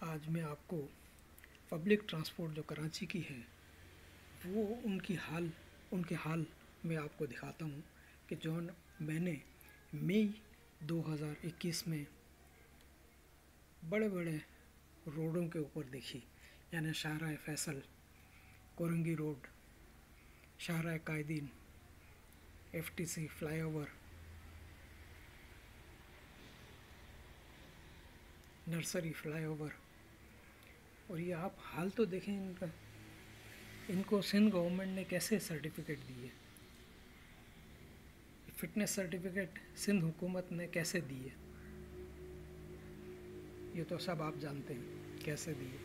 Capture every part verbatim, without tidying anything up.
आज मैं आपको पब्लिक ट्रांसपोर्ट जो कराची की है वो उनकी हाल उनके हाल में आपको दिखाता हूँ कि जो मैंने मई दो हज़ार इक्कीस में बड़े बड़े रोडों के ऊपर देखी, यानी Shahrah Faisal, Korangi road, Shahrah Qaideen, FTC flyover, nursery flyover. और ये आप हाल तो देखें इनका, इनको सिंध गवर्नमेंट ने कैसे सर्टिफिकेट दिए, फिटनेस सर्टिफिकेट सिंध हुकूमत ने कैसे दिए, ये तो सब आप जानते हैं कैसे दिए।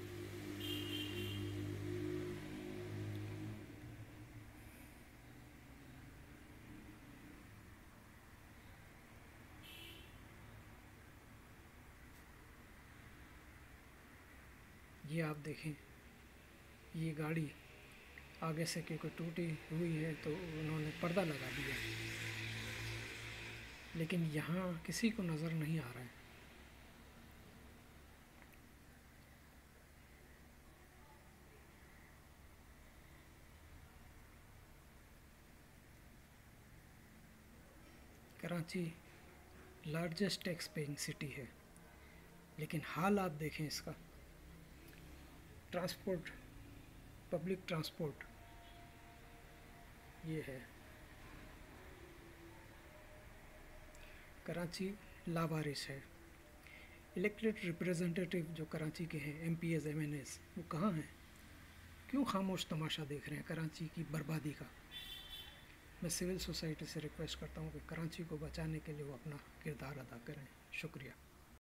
ये आप देखें, ये गाड़ी आगे से क्योंकि टूटी हुई है तो उन्होंने पर्दा लगा दिया, लेकिन यहाँ किसी को नज़र नहीं आ रहा है। Karachi largest tax paying city है, लेकिन हाल आप देखें इसका। ट्रांसपोर्ट, पब्लिक ट्रांसपोर्ट ये है। कराची लावारिस है। इलेक्टेड रिप्रेजेंटेटिव जो कराची के हैं, M P s, M N s, वो कहाँ हैं? क्यों खामोश तमाशा देख रहे हैं कराची की बर्बादी का? मैं सिविल सोसाइटी से रिक्वेस्ट करता हूँ कि कराची को बचाने के लिए वो अपना किरदार अदा करें। शुक्रिया।